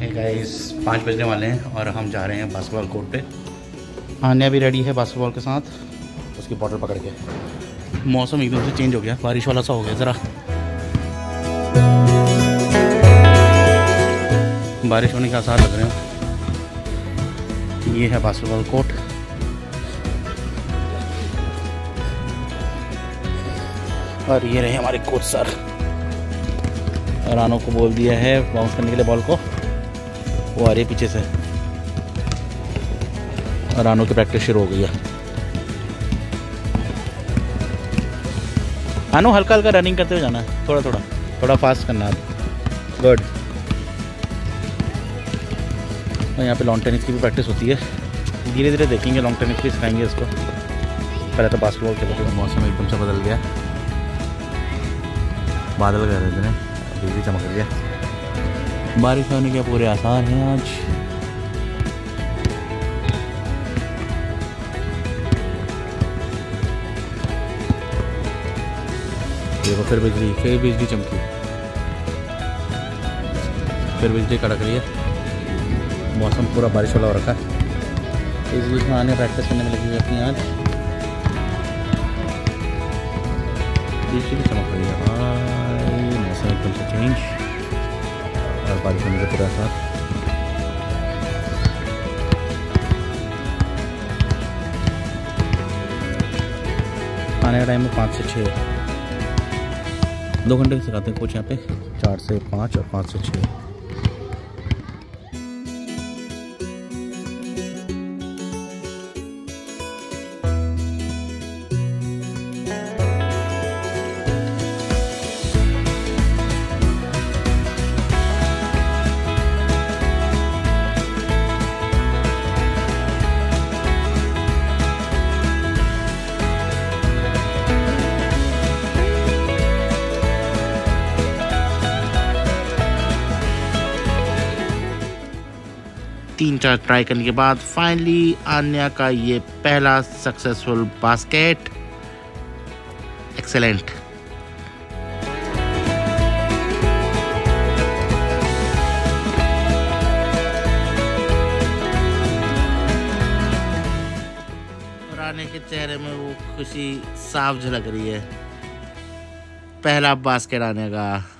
Guys 5 बजने वाले हैं और हम जा रहे हैं बास्केटबॉल कोर्ट पे। आन्या भी रेडी है बास्केटबॉल के साथ, उसकी बॉटल पकड़ के। मौसम एकदम से चेंज हो गया, बारिश वाला सा हो गया ज़रा। बारिश होने के आसार लग रहे हैं। ये है बास्केटबॉल कोर्ट। और ये रहे हमारे कोच सर। रानो को बोल दिया है बाउंस करने के लिए बॉल को, वो आ रही है पीछे से। और रानो की प्रैक्टिस शुरू हो गई है। रानो हल्का हल्का रनिंग करते हुए जाना है, थोड़ा फास्ट करना है। गुड। और यहाँ पे लॉन टेनिस की भी प्रैक्टिस होती है। धीरे धीरे देखेंगे, लॉन्ग टेनिस भी सिखाएंगे इसको। पहले तो बास्केटबॉल खेलते थे। मौसम एकदम से बदल गया, बादल कर रहे थे, बिजली चमक रही है। बारिश होने के पूरे आसार हैं आज। देखो फिर बिजली चमकी, फिर बिजली कड़क रही है। मौसम पूरा बारिश वाला हो रखा है। इस बीच में आने प्रैक्टिस करने में लगी हुई अपनी आज। बिजली भी चमक रही है। मौसम एकदम से चेंज और बारिश होने के पूरा साथ। आने का टाइम है 5 से 6। 2 घंटे सिखाते हैं कोच यहाँ पे, 4 से 5 और 5 से 6। तीन चार ट्राई करने के बाद फाइनली आन्या का ये पहला सक्सेसफुल बास्केट। एक्सेलेंट। और आन्या के चेहरे में वो खुशी साफ झलक रही है। पहला बास्केट आन्या का।